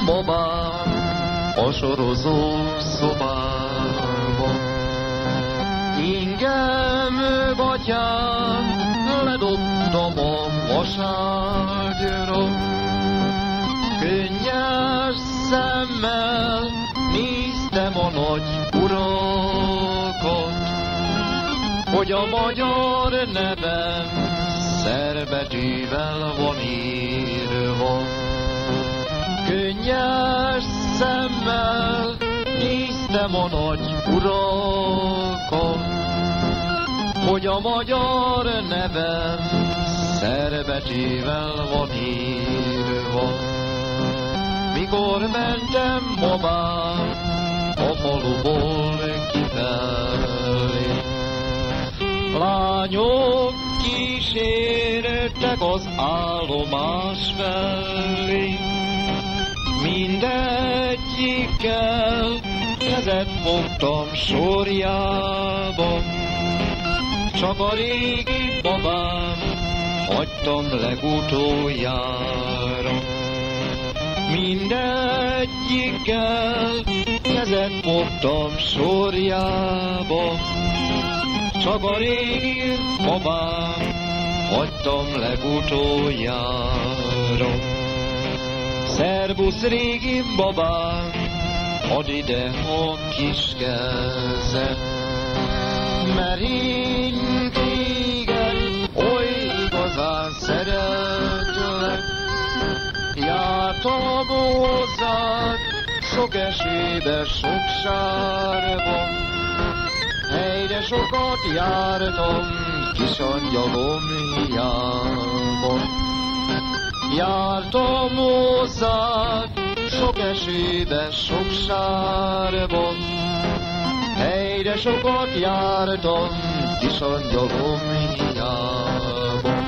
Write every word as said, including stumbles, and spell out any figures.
babám a sorozó szobában. Ingem gatyám ledobtam a vaságyra, könnyes szemmel néztem a nagy urakat, hogy a magyar nevem szerbetűvel van írva. Könnyes szemmel néztem a nagy urakat, hogy a magyar nevem szerbetűvel van írva. Mikor mentem babám a faluból kifelé, lányok kísértek az állomás felé, mindegyikkel kezet fogtam sorjába, csak a régi babám hagytam legutoljára. Mindegyikkel kezet fogtam sorjába, csak a régi babám hagytam legutoljára. Szerbusz régi babám, add ide a kis kezed, mert én téged oly igazán szeretlek. Jártam hozzád sok esőbe, sok sárba, helyre sokat jártam kis angyalom hiába. Jártam hozzád sok esőbe, sok sárba, helyre sokat jártam kis angyalom hiába.